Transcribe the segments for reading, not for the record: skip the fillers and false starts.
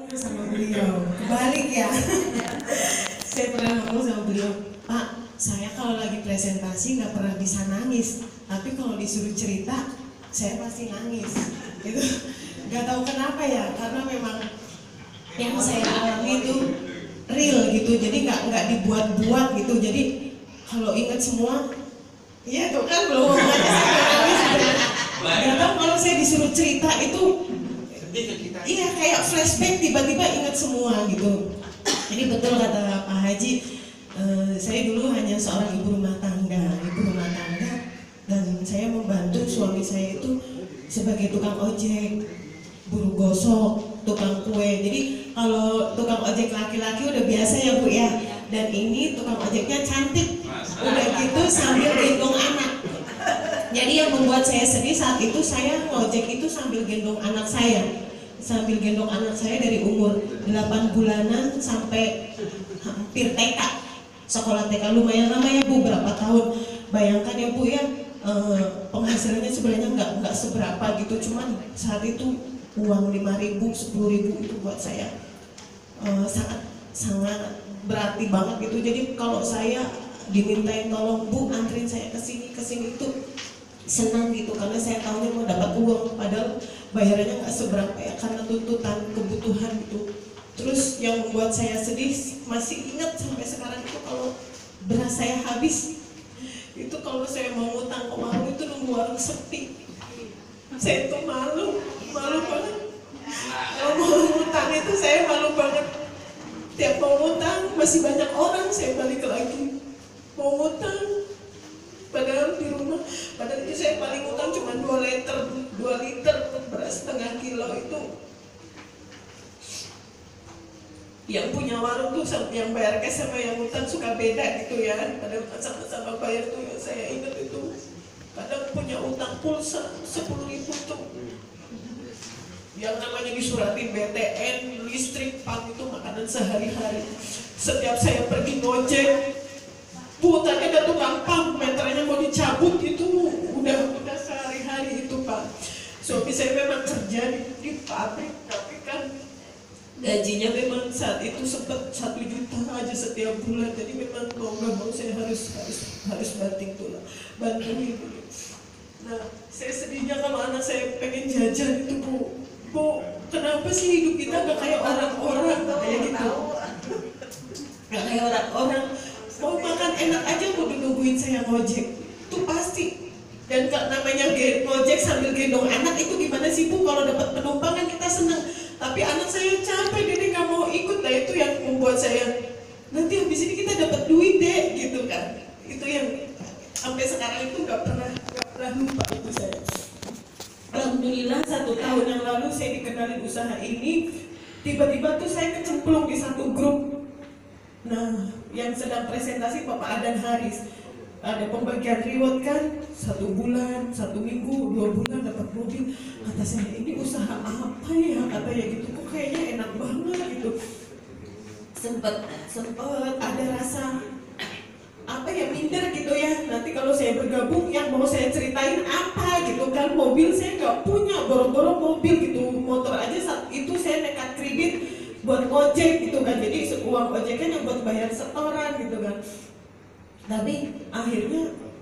sama beliau, kebalik ya. Saya pernah ngomong sama beliau, Pak, saya kalau lagi presentasi nggak pernah bisa nangis, tapi kalau disuruh cerita, saya pasti nangis. Gitu. Nggak tahu kenapa ya, karena memang yang saya alami itu real gitu, jadi nggak dibuat-buat gitu. Jadi kalau ingat semua, iya tuh kan belum ngomong aja saya nangis. Nggak tahu kalau saya disuruh cerita itu, iya kayak flashback tiba-tiba ingat semua gitu. Jadi betul kata Pak Haji, saya dulu hanya seorang ibu rumah tangga, dan saya membantu suami saya itu sebagai tukang ojek, buru gosok, tukang kue. Jadi kalau tukang ojek laki-laki udah biasa ya Bu ya. Dan ini tukang ojeknya cantik, udah gitu sambil gendong anak. Jadi yang membuat saya sedih saat itu, saya ngojek itu sambil gendong anak saya. Sambil gendong anak saya dari umur 8 bulanan sampai hampir TK. Sekolah TK lumayan lama ya Bu, berapa tahun. Bayangkan ya Bu ya, penghasilannya sebenarnya nggak seberapa gitu. Cuman saat itu uang 5.000, 10.000 itu buat saya sangat berarti banget gitu. Jadi kalau saya dimintain tolong Bu anterin saya ke sini itu senang gitu, karena saya tahunya mau dapat uang, padahal bayarannya nggak seberapa ya, karena tuntutan kebutuhan gitu. Terus yang membuat saya sedih, masih ingat sampai sekarang itu, kalau beras saya habis itu, kalau saya mau ngutang ke warung itu nunggu warung sepi, saya itu malu banget. Kalau mau ngutang itu saya malu banget. Tiap mau ngutang masih banyak orang, saya balik lagi mau ngutang. Padahal di rumah, padahal itu saya paling utang cuma 2 liter beras setengah kilo itu. Yang punya warung tuh, yang bayar cash sama yang utang suka beda gitu ya. Padahal sama-sama bayar tuh, ya saya ingat itu. Kadang punya utang pulsa 10.000 tuh. Yang namanya disuratin BTN, listrik, PAM itu makanan sehari-hari. Setiap saya pergi ngojek, Bu, tadi ada tukang pam, meternya mau dicabut itu udah sehari-hari itu Pak. Suami saya memang kerja di pabrik, tapi kan gajinya memang saat itu sempat 1 juta aja setiap bulan. Jadi memang mau nggak mau saya harus banting tulang, bantuin. Nah, saya sedihnya kalau anak saya pengen jajan itu Bu, kenapa sih hidup kita nggak kayak orang-orang kayak gitu? Nggak kayak orang-orang. Mau makan enak aja mau nungguin saya ngojek, itu pasti. Dan namanya ngojek sambil gendong anak itu gimana sih Bu? Kalau dapat penumpang kan kita senang, tapi anak saya capek, jadi nggak mau ikut. Nah itu yang membuat saya, nanti habis ini kita dapat duit deh gitu kan. Itu yang sampai sekarang itu nggak pernah lupa itu saya. Alhamdulillah 1 tahun yang lalu saya dikenalin usaha ini, tiba-tiba tuh saya kecemplung di satu grup. Nah, yang sedang presentasi Bapak Adan Haris, ada pembagian reward kan, 1 bulan, 1 minggu, 2 bulan dapat mobil. Kata saya, ini usaha apa ya, katanya gitu, kok kayaknya enak banget gitu. Sempet ada rasa apa ya, minder gitu ya, nanti kalau saya bergabung yang mau saya ceritain apa gitu kan. Mobil saya nggak punya, boro-boro mobil gitu, motor aja saat itu saya nekat kredit buat ojek gitu kan. Jadi uang ojek kan yang buat bayar setoran gitu kan. Tapi akhirnya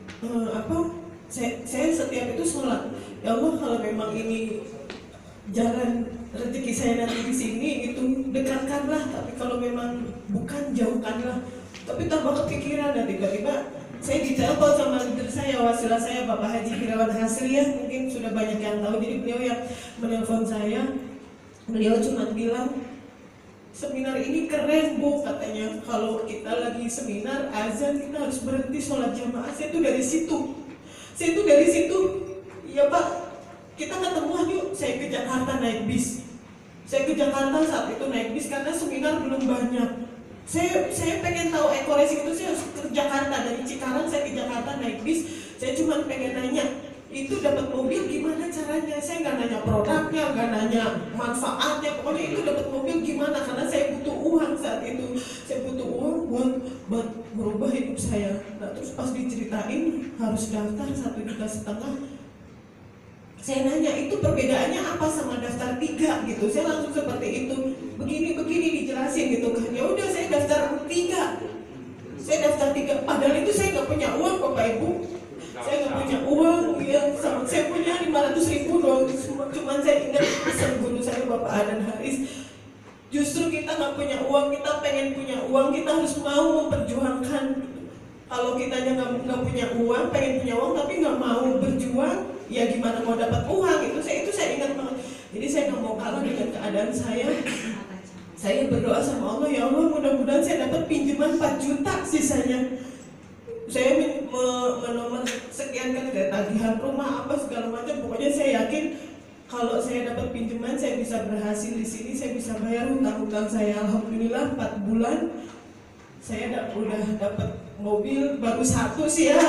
saya setiap itu sholat, ya Allah kalau memang ini jalan rezeki saya nanti di sini itu dekatkanlah, tapi kalau memang bukan jauhkanlah. Tapi tambah kepikiran, dan tiba-tiba saya ditelepon sama leader saya, wasilah saya Bapak Haji Irawan Hasri ya, mungkin sudah banyak yang tahu. Jadi beliau yang menelpon saya, beliau cuma bilang, seminar ini keren Bu, katanya. Kalau kita lagi seminar azan kita harus berhenti sholat jamaah. Saya itu dari situ, ya Pak, kita ketemuan yuk. Saya ke Jakarta naik bis. Saya ke Jakarta saat itu naik bis karena seminar belum banyak. Saya pengen tahu ekoresi itu, saya harus ke Jakarta. Dari Cikarang saya ke Jakarta naik bis. Saya cuma pengen nanya, itu dapat mobil gimana caranya. Saya nggak nanya produknya, nggak nanya manfaatnya, pokoknya itu dapat mobil gimana, karena saya butuh uang saat itu. Saya butuh uang buat merubah hidup saya. Nah terus pas diceritain harus daftar 1,5 juta, Saya nanya, itu perbedaannya apa sama daftar 3 gitu? Saya langsung seperti itu, begini dijelasin gitu kan. Ya udah, saya daftar 3. Saya daftar 3, padahal itu saya nggak punya uang Bapak Ibu. Saya nggak punya uang, ya, saya punya 500.000 doang. Cuman saya ingat pesan guru saya Bapak Adan Haris. Justru kita nggak punya uang, kita pengen punya uang, kita harus mau memperjuangkan. Kalau kita nggak punya uang, pengen punya uang tapi nggak mau berjuang, ya gimana mau dapat uang? Itu saya ingat banget. Jadi saya nggak mau kalah dengan keadaan saya. Saya berdoa sama Allah, ya Allah mudah-mudahan saya dapat pinjaman 4 juta sisanya. Saya menomor sekian kali dari tagihan rumah apa segala macam. Pokoknya saya yakin kalau saya dapat pinjaman, saya bisa berhasil di sini, saya bisa bayar hutang-hutang saya. Alhamdulillah 4 bulan saya udah dapat mobil baru 1 sih ya.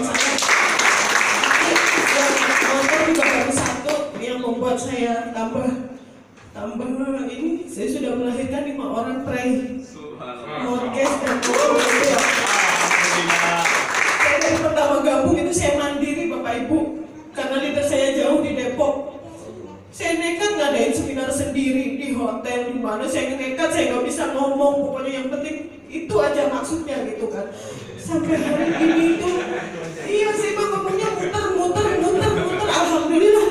Motor juga baru 1 yang membuat saya tambah ini. Saya sudah melahirkan 5 orang prai, mortgage dan mobil. Saya dari pertama gabung itu saya mandiri Bapak Ibu, karena leader saya jauh di Depok. Saya nekat ngadain seminar sendiri di hotel di mana. Saya nekat, saya nggak bisa ngomong. Pokoknya yang penting itu aja maksudnya gitu kan. Sampai hari ini itu, iya saya mah ngomongnya muter. Alhamdulillah.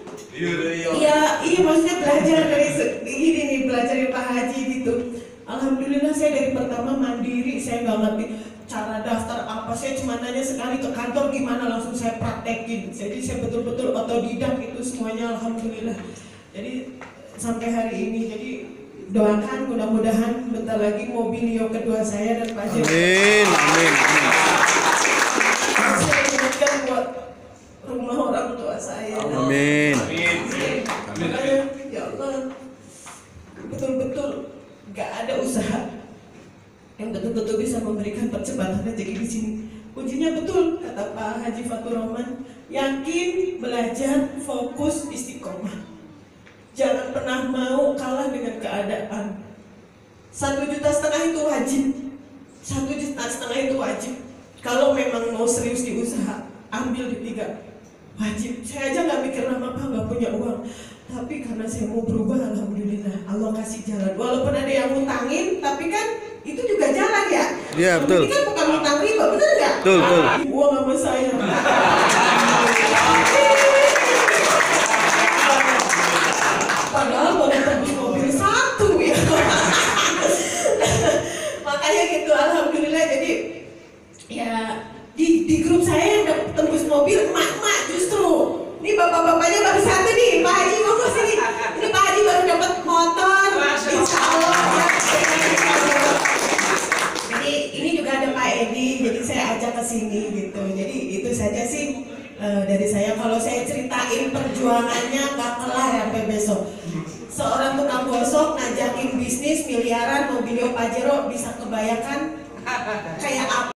Iya maksudnya belajar dari ini nih, belajar dari Pak Haji gitu. Alhamdulillah saya dari pertama mandiri, saya nggak ngerti cara daftar apa, saya cuma nanya sekali ke kantor gimana, langsung saya praktekin. Jadi saya betul-betul otodidak itu semuanya, alhamdulillah. Jadi sampai hari ini, jadi doakan mudah-mudahan bentar lagi mobilio kedua saya dan Pak Jero. Amin. Saya ingatkan buat rumah orang tua saya. Amin. Makanya ya Allah, betul-betul gak ada usaha yang betul-betul bisa memberikan percepatan rezeki di sini. Kuncinya betul kata Pak Haji Fatur Rahman, yakin, belajar, fokus, istiqomah. Jangan pernah mau kalah dengan keadaan. 1,5 juta itu wajib. 1,5 juta itu wajib. Kalau memang mau serius di usaha, ambil di 3. Wajib. Saya aja nggak mikir apa, nggak punya uang. Tapi karena saya mau berubah, alhamdulillah Allah kasih jalan. Walaupun ada yang ngutangin, tapi kan itu juga jalan ya. Iya betul. Ini kan bukan ngutang riba, bener nggak? Betul. Uang sama saya. Padahal baru tebus mobil 1 ya. Makanya gitu, alhamdulillah. Jadi ya di grup saya yang tembus mobil emak-emak justru. Ini bapak-bapaknya baru 1 nih, Pak Haji ngomong sini. Ini Pak Haji baru dapat motor, insya Allah. Jadi ini juga ada Pak Edi, jadi saya ajak ke sini gitu. Jadi itu saja sih dari saya. Kalau saya ceritain perjuangannya nggak kelar sampai besok. Seorang tukang gosok ngajakin bisnis miliaran, mobilio Pajero, bisa kebayangkan kayak apa?